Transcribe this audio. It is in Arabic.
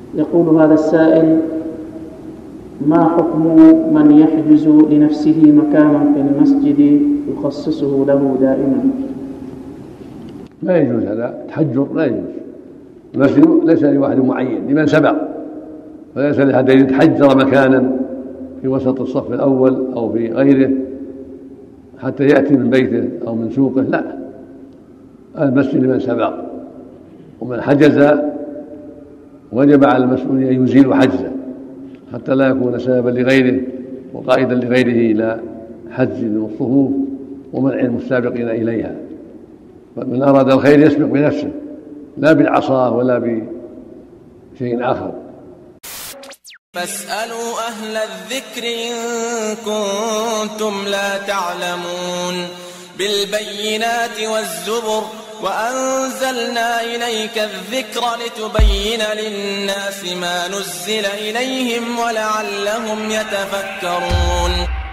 يقول هذا السائل: ما حكم من يحجز لنفسه مكانا في المسجد يخصصه له دائما؟ لا يجوز هذا تحجر، لا يجوز. المسجد ليس لواحد معين، لمن سبق، وليس لأحد أن يتحجر مكانا في وسط الصف الأول أو في غيره حتى يأتي من بيته أو من سوقه، لا، المسجد لمن سبق، ومن حجز وجب على المسؤول أن يزيل حجزه حتى لا يكون سببا لغيره وقائدا لغيره إلى حجز الصفوف ومنع المسابقين إليها. فمن أراد الخير يسبق بنفسه لا بالعصا ولا بشيء آخر. فاسألوا أهل الذكر إن كنتم لا تعلمون. بالبينات والزبر وأنزلنا إليك الذكر لتبين للناس ما نزل إليهم ولعلهم يتفكرون.